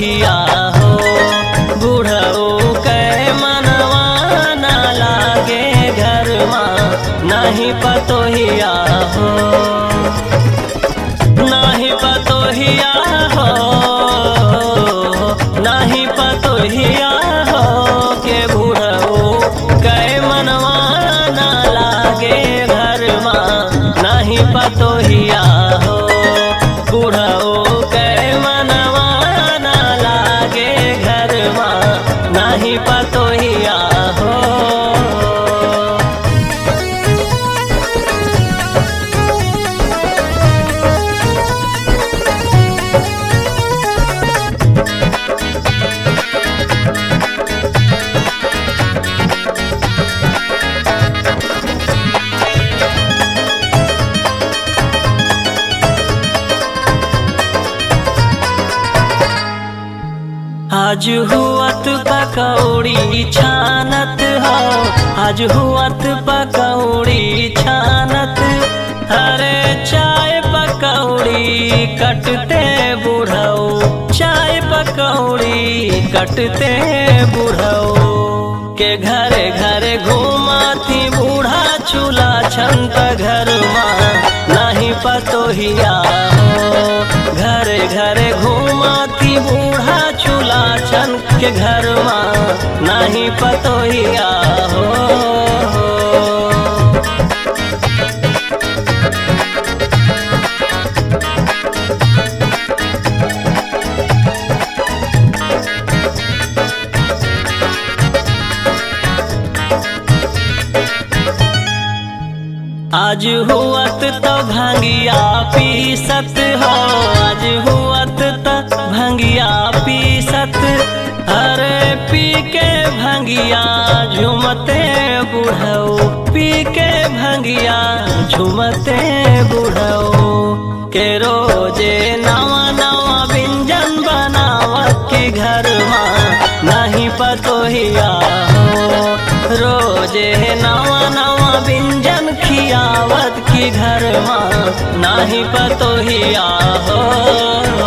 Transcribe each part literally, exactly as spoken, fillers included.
पतोहिया हो। बूढ़ऊ के मनवा ना लागे घर माँ नहीं पतोहिया हो। नहीं पतोहिया हो नहीं पतोहिया हो के बूढ़ऊ के मनवा ना लागे घर माँ नहीं पतोहिया हो। बूढ़ऊ के मनवा ना लागे घर माँ नहीं पतोहिया हो। आज हुअत पकौड़ी छानत हो। आज हुअत पकौड़ी छानत अरे चाय पकौड़ी कटते बूढ़ऊ। चाय पकौड़ी कटते बूढ़ऊ के घरे घरे घूमाती बूढ़ा चूल्हा छंत घर माँ नहीं पतोहिया हो। घरे घरे घूमाती बूढ़ा चूल्हा छन के घर माँ नहीं पतोहिया हो। आज हुअत तो भंगिया पीसत हो। आज हुअत तो भंगिया पीसत अरे पी के भंगिया झूमते बूढ़ऊ। पी के भंगिया झूमते बूढ़ऊ के रोजे नवा नवा व्यंजन बनावत के घर माँ नहीं पतोहिया हो। रोजे नवा नवा व्यंजन खियावत की घर माँ नहीं पतोहिया हो।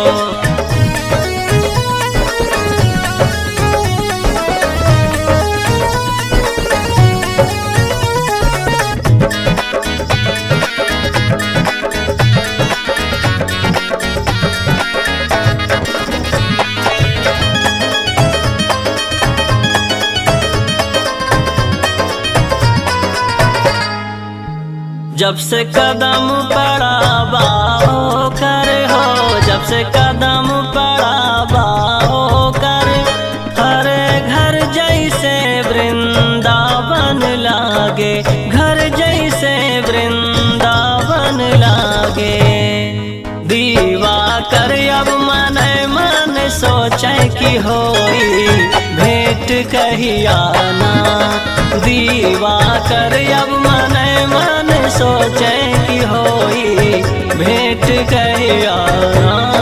जब से कदम पड़ा बाहो कर हो। जब से कदम पड़ा बाहो कर हरे घर जैसे वृंदावन लागे। घर जैसे वृंदावन लागे। दीवा कर अब मन मन सोचे कि होई भेंट कहिया ना। दीवा कर अब मन मन सोचे कि होई भेंट कहिया ना।